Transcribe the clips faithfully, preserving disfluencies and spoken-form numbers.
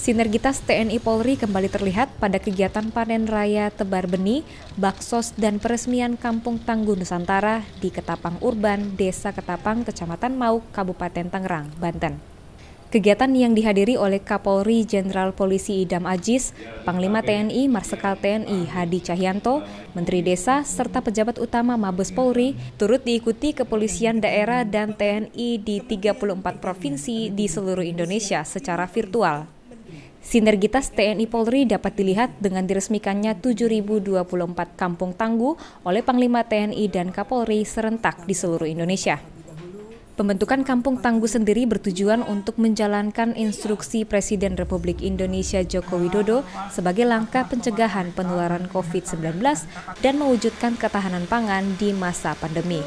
Sinergitas T N I Polri kembali terlihat pada kegiatan panen raya tebar benih, baksos, dan peresmian Kampung Tangguh Nusantara di Ketapang Urban, Desa Ketapang, Kecamatan Mauk, Kabupaten Tangerang, Banten. Kegiatan yang dihadiri oleh Kapolri Jenderal Polisi Idam Aziz, Panglima T N I Marsikal T N I Hadi Cahyanto, Menteri Desa, serta pejabat utama Mabes Polri turut diikuti kepolisian daerah dan T N I di tiga puluh empat provinsi di seluruh Indonesia secara virtual. Sinergitas T N I Polri dapat dilihat dengan diresmikannya tujuh ribu dua puluh empat kampung tangguh oleh Panglima T N I dan Kapolri serentak di seluruh Indonesia. Pembentukan kampung tangguh sendiri bertujuan untuk menjalankan instruksi Presiden Republik Indonesia Joko Widodo sebagai langkah pencegahan penularan COVID sembilan belas dan mewujudkan ketahanan pangan di masa pandemi.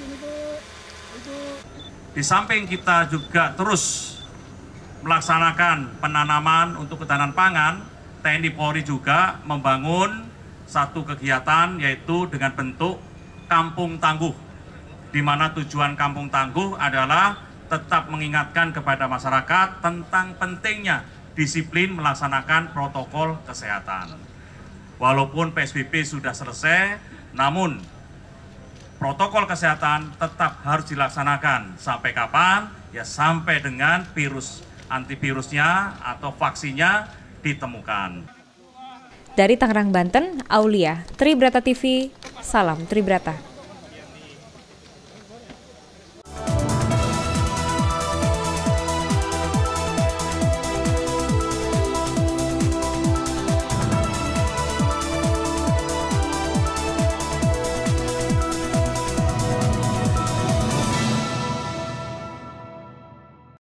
Di samping kita juga terus melaksanakan penanaman untuk ketahanan pangan, T N I Polri juga membangun satu kegiatan yaitu dengan bentuk kampung tangguh, di mana tujuan kampung tangguh adalah tetap mengingatkan kepada masyarakat tentang pentingnya disiplin melaksanakan protokol kesehatan. Walaupun P S B B sudah selesai, namun protokol kesehatan tetap harus dilaksanakan. Sampai kapan? Ya sampai dengan virus antivirusnya atau vaksinnya ditemukan. Dari Tangerang, Banten, Aulia, Tribrata T V, salam Tribrata.